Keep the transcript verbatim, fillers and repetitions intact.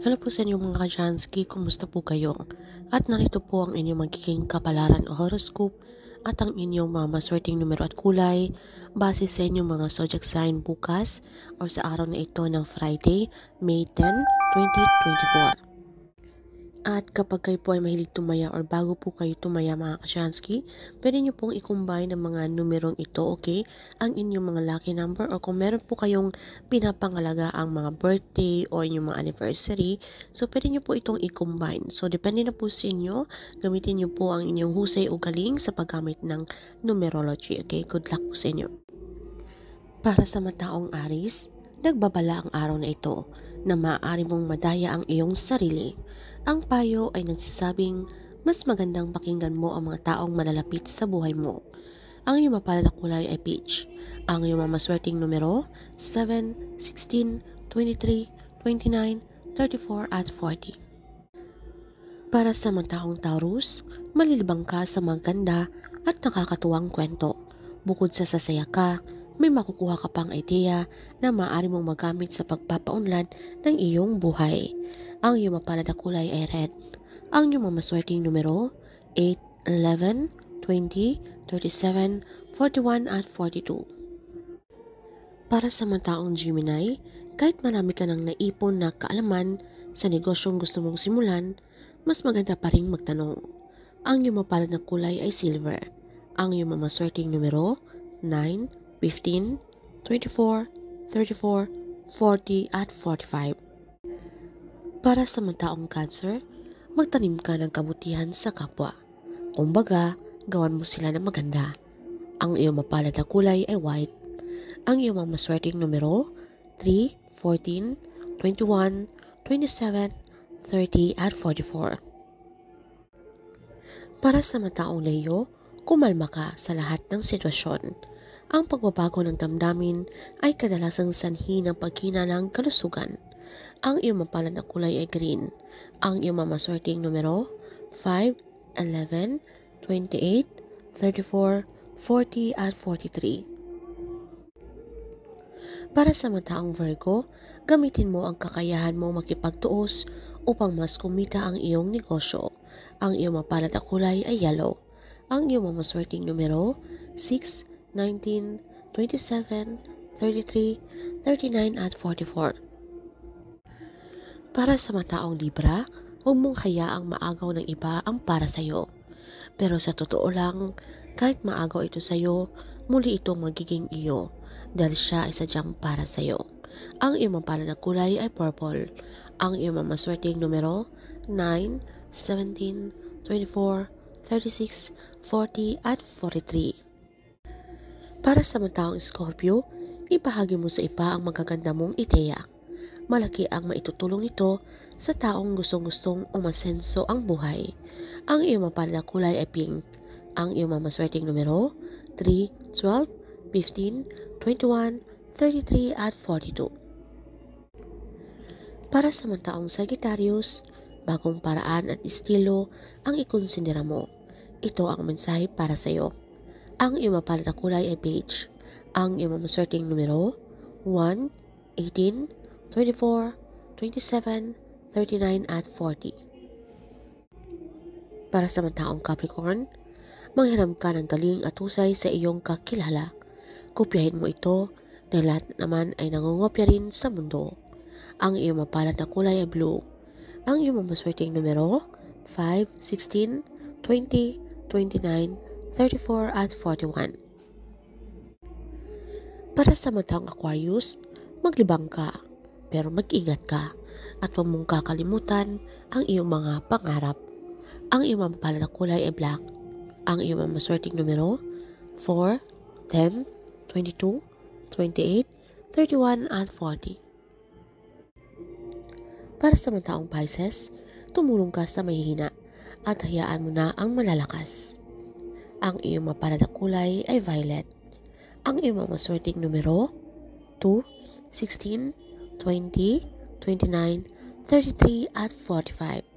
Hello po sa inyong mga Kajansky, kumusta po kayo? At narito po ang inyong magiging kapalaran o horoscope at ang inyong mga maswerteng numero at kulay base sa inyong mga zodiac sign bukas o sa araw na ito ng Friday, May tenth, twenty twenty-four. At kapag kayo po ay mahilig tumaya or bago po kayo tumaya mga Kashansky, pwede nyo pong i-combine ang mga numerong ito, okay? Ang inyong mga lucky number or kung meron po kayong pinapangalaga ang mga birthday o inyong mga anniversary, so pwede nyo po itong i-combine. So depende na po sa inyo, gamitin nyo po ang inyong husay o galing sa paggamit ng numerology, okay? Good luck po sa inyo. Para sa mataong Aries, nagbabala ang araw na ito na maaari mong madaya ang iyong sarili. Ang payo ay nagsasabing mas magandang pakinggan mo ang mga taong malalapit sa buhay mo. Ang iyong mapalad na kulay ay peach. Ang iyong mamaswerteng numero seven, sixteen, twenty-three, twenty-nine, thirty-four at forty. Para sa mga taong Taurus, malilibang ka sa maganda at nakakatuwang kwento. Bukod sa sasaya ka, may makukuha ka pang idea na maaari mong magamit sa pagpapaunlad ng iyong buhay. Ang iyong mapalad na kulay ay red. Ang iyong mamaswerteng numero eight, eleven, twenty, thirty-seven, forty-one at forty-two. Para sa mga taong Gemini, kahit marami ka nang naipon na kaalaman sa negosyong gusto mong simulan, mas maganda pa ring magtanong. Ang iyong mapalad na kulay ay silver. Ang iyong mamaswerteng numero nine, fifteen, twenty-four, thirty-four, forty at forty-five. Para sa mga taong Cancer, magtanim ka ng kabutihan sa kapwa. Kumbaga, gawan mo sila ng maganda. Ang iyong mapalad na kulay ay white. Ang iyong mamaswerteng numero three, fourteen, twenty-one, twenty-seven, thirty at forty-four. Para sa mga taong Leo, kumalma ka sa lahat ng sitwasyon. Ang pagbabago ng damdamin ay kadalasang sanhi ng paghina ng kalusugan. Ang iyong mapalad na kulay ay green. Ang iyong mamaswerteng numero five, eleven, twenty-eight, thirty-four, forty at forty-three. Para sa mga taong Virgo, gamitin mo ang kakayahan mo makipagtuos upang mas kumita ang iyong negosyo. Ang iyong mapalad na kulay ay yellow. Ang iyong mamaswerteng numero six, nineteen, twenty-seven, thirty-three, thirty-nine at forty-four. Para sa mga taong Libra, huwag mong hayaang maagaw ng iba ang para sa iyo. Pero sa totoo lang, kahit maagaw ito sa iyo, muli itong magiging iyo dahil siya ay sadyang para sa iyo. Ang iyong mapalad na kulay ay purple. Ang iyong mamaswerteng numero nine, seventeen, twenty-four, thirty-six, forty at forty-three. Para sa mga taong Scorpio, ibahagi mo sa iba ang magaganda mong ideya. Malaki ang maitutulong nito sa taong gustong-gustong umasenso ang buhay. Ang iyong mapalad na kulay ay pink. Ang iyong mamaswerteng numero three, twelve, fifteen, twenty-one, thirty-three at forty-two. Para sa mga taong Sagittarius, bagong paraan at estilo ang ikonsidera mo. Ito ang mensahe para sa iyo. Ang iyong mapalad na kulay ay beige. Ang iyong mamaswerteng numero one, eighteen, twenty-four, twenty-seven, thirty-nine at forty. Para sa mga taong Capricorn, manghiram ka ng galing at husay sa iyong kakilala. Kopyahin mo ito dahil lahat naman ay nangungopya rin sa mundo. Ang iyong mapalad na kulay ay blue. Ang iyong mamaswerteng numero five, sixteen, twenty, twenty-nine, thirty-four at forty-one. Para sa mga taong Aquarius, maglibang ka. Pero mag-ingat ka at huwag mong kakalimutan ang iyong mga pangarap. Ang iyong mapalad na kulay ay black. Ang iyong mamaswerteng numero four, ten, twenty-two, twenty-eight, thirty-one at forty. Para sa mga taong Pisces, tumulong ka sa mahihina at hayaan mo na ang malalakas. Ang iyong mapalad na kulay ay violet. Ang iyong mamaswerteng numero two, sixteen, twenty, twenty-nine, thirty-three at forty-five.